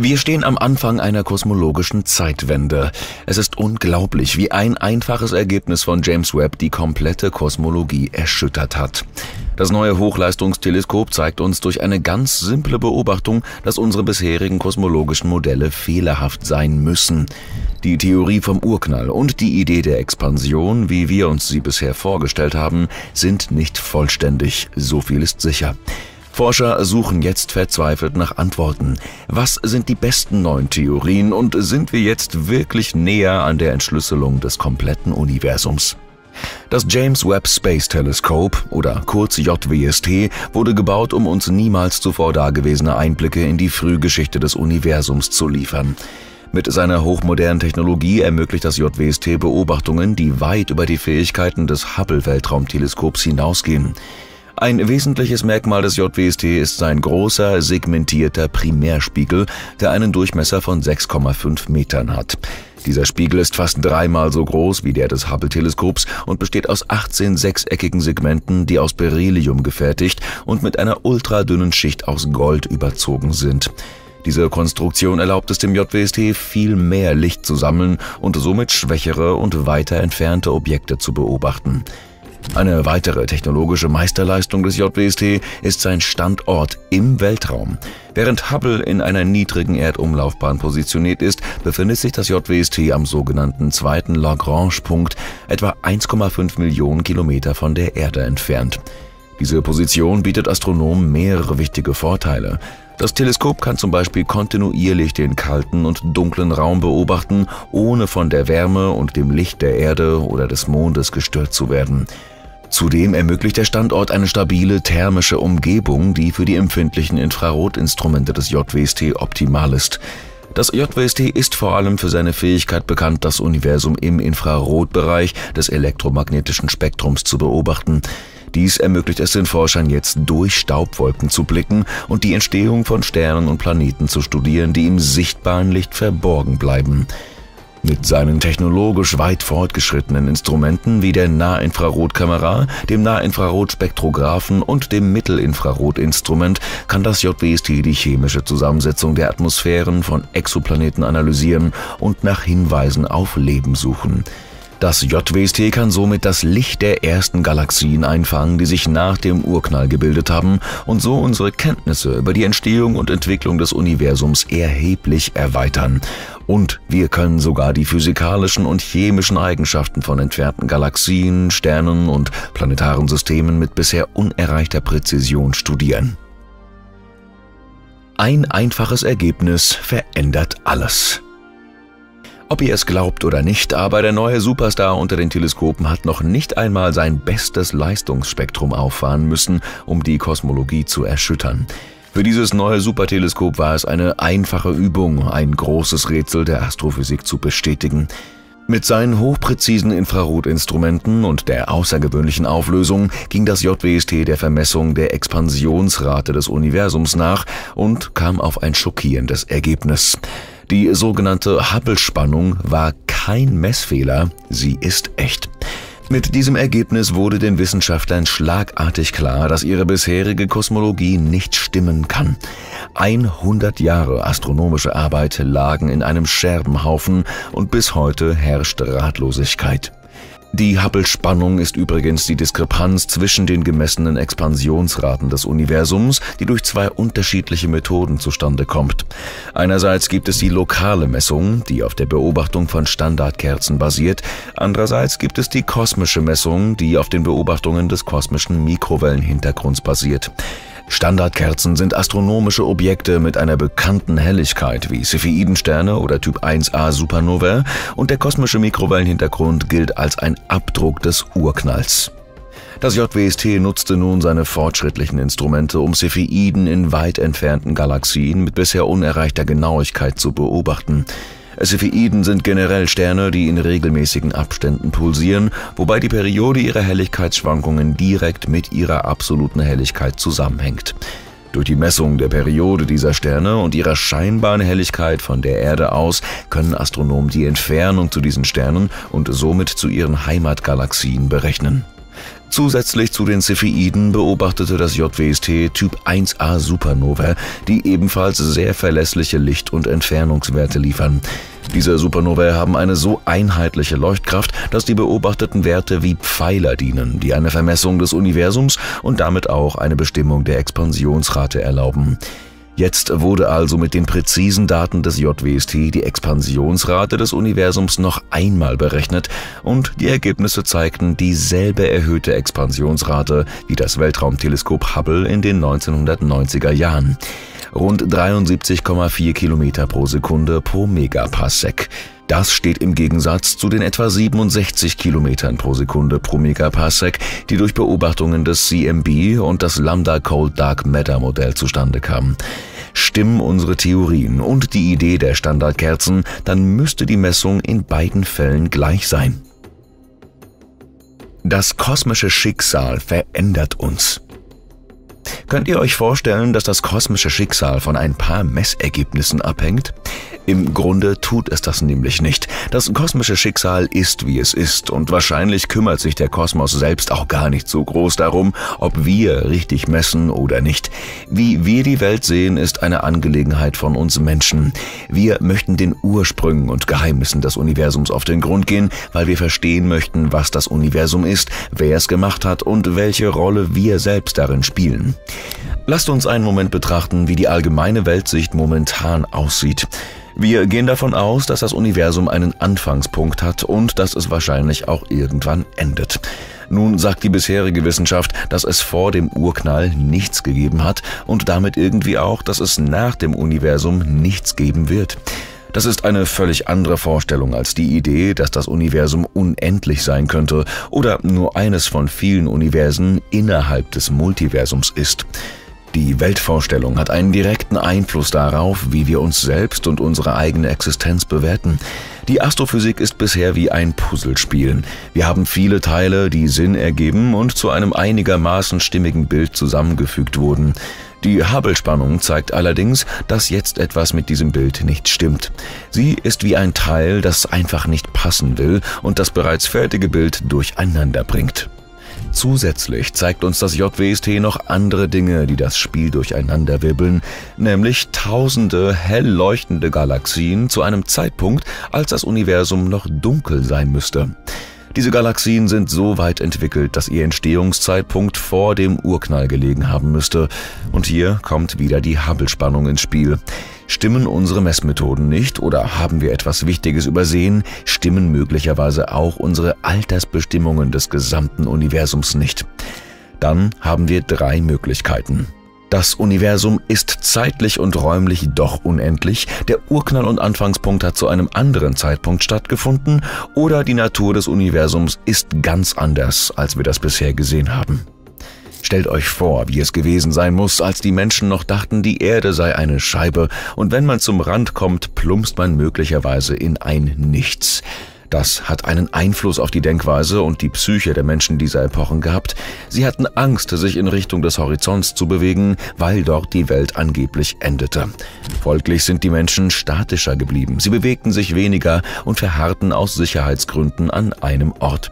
Wir stehen am Anfang einer kosmologischen Zeitwende. Es ist unglaublich, wie ein einfaches Ergebnis von James Webb die komplette Kosmologie erschüttert hat. Das neue Hochleistungsteleskop zeigt uns durch eine ganz simple Beobachtung, dass unsere bisherigen kosmologischen Modelle fehlerhaft sein müssen. Die Theorie vom Urknall und die Idee der Expansion, wie wir uns sie bisher vorgestellt haben, sind nicht vollständig, so viel ist sicher. Forscher suchen jetzt verzweifelt nach Antworten. Was sind die besten neuen Theorien und sind wir jetzt wirklich näher an der Entschlüsselung des kompletten Universums? Das James Webb Space Telescope, oder kurz JWST, wurde gebaut, um uns niemals zuvor dagewesene Einblicke in die Frühgeschichte des Universums zu liefern. Mit seiner hochmodernen Technologie ermöglicht das JWST Beobachtungen, die weit über die Fähigkeiten des Hubble-Weltraumteleskops hinausgehen. Ein wesentliches Merkmal des JWST ist sein großer, segmentierter Primärspiegel, der einen Durchmesser von 6,5 Metern hat. Dieser Spiegel ist fast dreimal so groß wie der des Hubble-Teleskops und besteht aus 18 sechseckigen Segmenten, die aus Beryllium gefertigt und mit einer ultradünnen Schicht aus Gold überzogen sind. Diese Konstruktion erlaubt es dem JWST, viel mehr Licht zu sammeln und somit schwächere und weiter entfernte Objekte zu beobachten. Eine weitere technologische Meisterleistung des JWST ist sein Standort im Weltraum. Während Hubble in einer niedrigen Erdumlaufbahn positioniert ist, befindet sich das JWST am sogenannten zweiten Lagrange-Punkt, etwa 1,5 Millionen Kilometer von der Erde entfernt. Diese Position bietet Astronomen mehrere wichtige Vorteile. Das Teleskop kann zum Beispiel kontinuierlich den kalten und dunklen Raum beobachten, ohne von der Wärme und dem Licht der Erde oder des Mondes gestört zu werden. Zudem ermöglicht der Standort eine stabile thermische Umgebung, die für die empfindlichen Infrarotinstrumente des JWST optimal ist. Das JWST ist vor allem für seine Fähigkeit bekannt, das Universum im Infrarotbereich des elektromagnetischen Spektrums zu beobachten. Dies ermöglicht es den Forschern jetzt, durch Staubwolken zu blicken und die Entstehung von Sternen und Planeten zu studieren, die im sichtbaren Licht verborgen bleiben. Mit seinen technologisch weit fortgeschrittenen Instrumenten wie der Nahinfrarotkamera, dem Nahinfrarotspektrographen und dem Mittelinfrarotinstrument kann das JWST die chemische Zusammensetzung der Atmosphären von Exoplaneten analysieren und nach Hinweisen auf Leben suchen. Das JWST kann somit das Licht der ersten Galaxien einfangen, die sich nach dem Urknall gebildet haben und so unsere Kenntnisse über die Entstehung und Entwicklung des Universums erheblich erweitern. Und wir können sogar die physikalischen und chemischen Eigenschaften von entfernten Galaxien, Sternen und planetaren Systemen mit bisher unerreichter Präzision studieren. Ein einfaches Ergebnis verändert alles. Ob ihr es glaubt oder nicht, aber der neue Superstar unter den Teleskopen hat noch nicht einmal sein bestes Leistungsspektrum auffahren müssen, um die Kosmologie zu erschüttern. Für dieses neue Superteleskop war es eine einfache Übung, ein großes Rätsel der Astrophysik zu bestätigen. Mit seinen hochpräzisen Infrarotinstrumenten und der außergewöhnlichen Auflösung ging das JWST der Vermessung der Expansionsrate des Universums nach und kam auf ein schockierendes Ergebnis. Die sogenannte Hubble-Spannung war kein Messfehler, sie ist echt. Mit diesem Ergebnis wurde den Wissenschaftlern schlagartig klar, dass ihre bisherige Kosmologie nicht stimmen kann. 100 Jahre astronomische Arbeit lagen in einem Scherbenhaufen und bis heute herrscht Ratlosigkeit. Die Hubble-Spannung ist übrigens die Diskrepanz zwischen den gemessenen Expansionsraten des Universums, die durch zwei unterschiedliche Methoden zustande kommt. Einerseits gibt es die lokale Messung, die auf der Beobachtung von Standardkerzen basiert. Andererseits gibt es die kosmische Messung, die auf den Beobachtungen des kosmischen Mikrowellenhintergrunds basiert. Standardkerzen sind astronomische Objekte mit einer bekannten Helligkeit wie Cepheidensterne oder Typ 1a Supernova und der kosmische Mikrowellenhintergrund gilt als ein Abdruck des Urknalls. Das JWST nutzte nun seine fortschrittlichen Instrumente, um Cepheiden in weit entfernten Galaxien mit bisher unerreichter Genauigkeit zu beobachten. Cepheiden sind generell Sterne, die in regelmäßigen Abständen pulsieren, wobei die Periode ihrer Helligkeitsschwankungen direkt mit ihrer absoluten Helligkeit zusammenhängt. Durch die Messung der Periode dieser Sterne und ihrer scheinbaren Helligkeit von der Erde aus können Astronomen die Entfernung zu diesen Sternen und somit zu ihren Heimatgalaxien berechnen. Zusätzlich zu den Cepheiden beobachtete das JWST Typ 1a Supernovae, die ebenfalls sehr verlässliche Licht- und Entfernungswerte liefern. Diese Supernovae haben eine so einheitliche Leuchtkraft, dass die beobachteten Werte wie Pfeiler dienen, die eine Vermessung des Universums und damit auch eine Bestimmung der Expansionsrate erlauben. Jetzt wurde also mit den präzisen Daten des JWST die Expansionsrate des Universums noch einmal berechnet und die Ergebnisse zeigten dieselbe erhöhte Expansionsrate wie das Weltraumteleskop Hubble in den 1990er Jahren. Rund 73,4 Kilometer pro Sekunde pro Megaparsec. Das steht im Gegensatz zu den etwa 67 Kilometern pro Sekunde pro Megaparsec, die durch Beobachtungen des CMB und das Lambda Cold Dark Matter Modell zustande kamen. Stimmen unsere Theorien und die Idee der Standardkerzen, dann müsste die Messung in beiden Fällen gleich sein. Das kosmische Schicksal verändert uns. Könnt ihr euch vorstellen, dass das kosmische Schicksal von ein paar Messergebnissen abhängt? Im Grunde tut es das nämlich nicht. Das kosmische Schicksal ist, wie es ist, und wahrscheinlich kümmert sich der Kosmos selbst auch gar nicht so groß darum, ob wir richtig messen oder nicht. Wie wir die Welt sehen, ist eine Angelegenheit von uns Menschen. Wir möchten den Ursprüngen und Geheimnissen des Universums auf den Grund gehen, weil wir verstehen möchten, was das Universum ist, wer es gemacht hat und welche Rolle wir selbst darin spielen. Lasst uns einen Moment betrachten, wie die allgemeine Weltsicht momentan aussieht. Wir gehen davon aus, dass das Universum einen Anfangspunkt hat und dass es wahrscheinlich auch irgendwann endet. Nun sagt die bisherige Wissenschaft, dass es vor dem Urknall nichts gegeben hat und damit irgendwie auch, dass es nach dem Universum nichts geben wird. Das ist eine völlig andere Vorstellung als die Idee, dass das Universum unendlich sein könnte oder nur eines von vielen Universen innerhalb des Multiversums ist. Die Weltvorstellung hat einen direkten Einfluss darauf, wie wir uns selbst und unsere eigene Existenz bewerten. Die Astrophysik ist bisher wie ein Puzzlespiel. Wir haben viele Teile, die Sinn ergeben und zu einem einigermaßen stimmigen Bild zusammengefügt wurden. Die Hubble-Spannung zeigt allerdings, dass jetzt etwas mit diesem Bild nicht stimmt. Sie ist wie ein Teil, das einfach nicht passen will und das bereits fertige Bild durcheinander bringt. Zusätzlich zeigt uns das JWST noch andere Dinge, die das Spiel durcheinanderwirbeln, nämlich tausende hell leuchtende Galaxien zu einem Zeitpunkt, als das Universum noch dunkel sein müsste. Diese Galaxien sind so weit entwickelt, dass ihr Entstehungszeitpunkt vor dem Urknall gelegen haben müsste. Und hier kommt wieder die Hubble-Spannung ins Spiel. Stimmen unsere Messmethoden nicht oder haben wir etwas Wichtiges übersehen, stimmen möglicherweise auch unsere Altersbestimmungen des gesamten Universums nicht. Dann haben wir drei Möglichkeiten. Das Universum ist zeitlich und räumlich doch unendlich, der Urknall und Anfangspunkt hat zu einem anderen Zeitpunkt stattgefunden oder die Natur des Universums ist ganz anders, als wir das bisher gesehen haben. Stellt euch vor, wie es gewesen sein muss, als die Menschen noch dachten, die Erde sei eine Scheibe und wenn man zum Rand kommt, plumpst man möglicherweise in ein Nichts. Das hat einen Einfluss auf die Denkweise und die Psyche der Menschen dieser Epochen gehabt. Sie hatten Angst, sich in Richtung des Horizonts zu bewegen, weil dort die Welt angeblich endete. Folglich sind die Menschen statischer geblieben. Sie bewegten sich weniger und verharrten aus Sicherheitsgründen an einem Ort.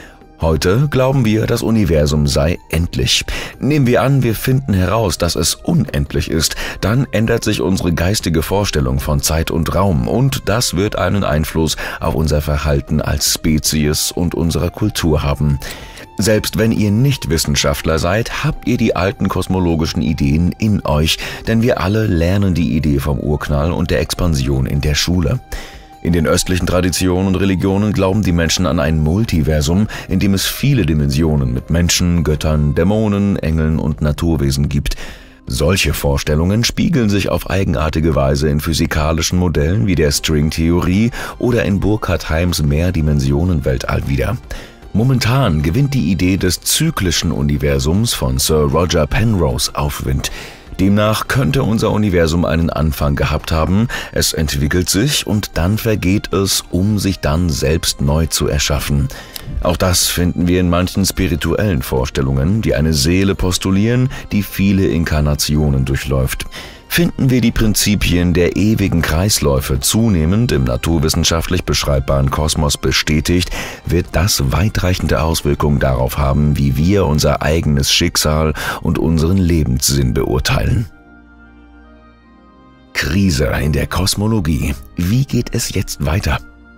Heute glauben wir, das Universum sei endlich. Nehmen wir an, wir finden heraus, dass es unendlich ist, dann ändert sich unsere geistige Vorstellung von Zeit und Raum und das wird einen Einfluss auf unser Verhalten als Spezies und unserer Kultur haben. Selbst wenn ihr nicht Wissenschaftler seid, habt ihr die alten kosmologischen Ideen in euch, denn wir alle lernen die Idee vom Urknall und der Expansion in der Schule. In den östlichen Traditionen und Religionen glauben die Menschen an ein Multiversum, in dem es viele Dimensionen mit Menschen, Göttern, Dämonen, Engeln und Naturwesen gibt. Solche Vorstellungen spiegeln sich auf eigenartige Weise in physikalischen Modellen wie der Stringtheorie oder in Burkhard Heims Mehrdimensionenweltall wider. Momentan gewinnt die Idee des zyklischen Universums von Sir Roger Penrose Aufwind. Demnach könnte unser Universum einen Anfang gehabt haben, es entwickelt sich und dann vergeht es, um sich dann selbst neu zu erschaffen. Auch das finden wir in manchen spirituellen Vorstellungen, die eine Seele postulieren, die viele Inkarnationen durchläuft. Finden wir die Prinzipien der ewigen Kreisläufe zunehmend im naturwissenschaftlich beschreibbaren Kosmos bestätigt, wird das weitreichende Auswirkungen darauf haben, wie wir unser eigenes Schicksal und unseren Lebenssinn beurteilen. Krise in der Kosmologie. Wie geht es jetzt weiter?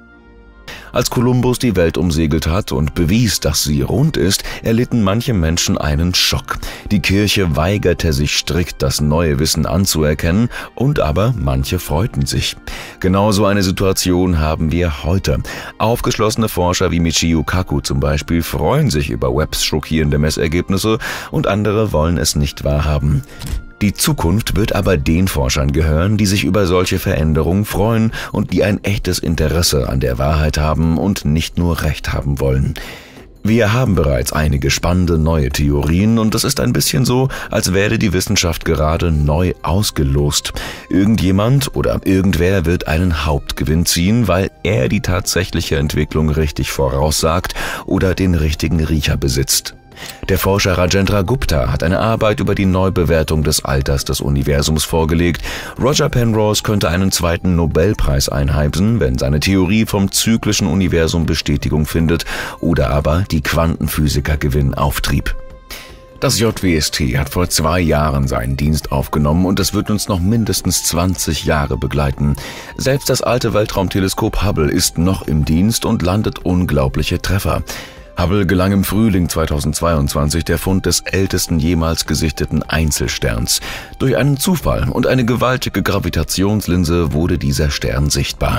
Als Kolumbus die Welt umsegelt hat und bewies, dass sie rund ist, erlitten manche Menschen einen Schock. Die Kirche weigerte sich strikt, das neue Wissen anzuerkennen, und aber manche freuten sich. Genauso eine Situation haben wir heute. Aufgeschlossene Forscher wie Michio Kaku zum Beispiel freuen sich über Webbs schockierende Messergebnisse und andere wollen es nicht wahrhaben. Die Zukunft wird aber den Forschern gehören, die sich über solche Veränderungen freuen und die ein echtes Interesse an der Wahrheit haben und nicht nur Recht haben wollen. Wir haben bereits einige spannende neue Theorien und es ist ein bisschen so, als werde die Wissenschaft gerade neu ausgelost. Irgendjemand oder irgendwer wird einen Hauptgewinn ziehen, weil er die tatsächliche Entwicklung richtig voraussagt oder den richtigen Riecher besitzt. Der Forscher Rajendra Gupta hat eine Arbeit über die Neubewertung des Alters des Universums vorgelegt. Roger Penrose könnte einen zweiten Nobelpreis einheimsen, wenn seine Theorie vom zyklischen Universum Bestätigung findet oder aber die Quantenphysiker gewinnen Auftrieb. Das JWST hat vor 2 Jahren seinen Dienst aufgenommen und es wird uns noch mindestens 20 Jahre begleiten. Selbst das alte Weltraumteleskop Hubble ist noch im Dienst und landet unglaubliche Treffer. Hubble gelang im Frühling 2022 der Fund des ältesten jemals gesichteten Einzelsterns. Durch einen Zufall und eine gewaltige Gravitationslinse wurde dieser Stern sichtbar.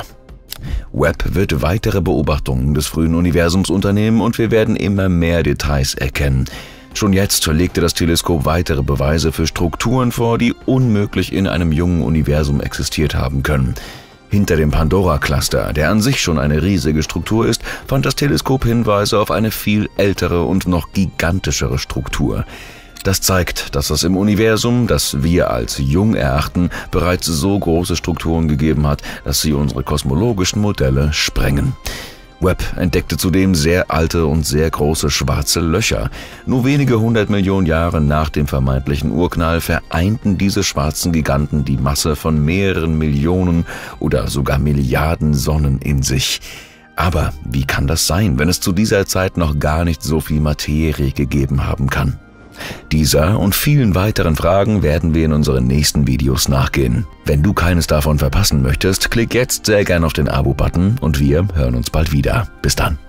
Webb wird weitere Beobachtungen des frühen Universums unternehmen und wir werden immer mehr Details erkennen. Schon jetzt legte das Teleskop weitere Beweise für Strukturen vor, die unmöglich in einem jungen Universum existiert haben können. Hinter dem Pandora-Cluster, der an sich schon eine riesige Struktur ist, fand das Teleskop Hinweise auf eine viel ältere und noch gigantischere Struktur. Das zeigt, dass es im Universum, das wir als jung erachten, bereits so große Strukturen gegeben hat, dass sie unsere kosmologischen Modelle sprengen. Webb entdeckte zudem sehr alte und sehr große schwarze Löcher. Nur wenige 100 Millionen Jahre nach dem vermeintlichen Urknall vereinten diese schwarzen Giganten die Masse von mehreren Millionen oder sogar Milliarden Sonnen in sich. Aber wie kann das sein, wenn es zu dieser Zeit noch gar nicht so viel Materie gegeben haben kann? Dieser und vielen weiteren Fragen werden wir in unseren nächsten Videos nachgehen. Wenn du keines davon verpassen möchtest, klick jetzt sehr gern auf den Abo-Button und wir hören uns bald wieder. Bis dann.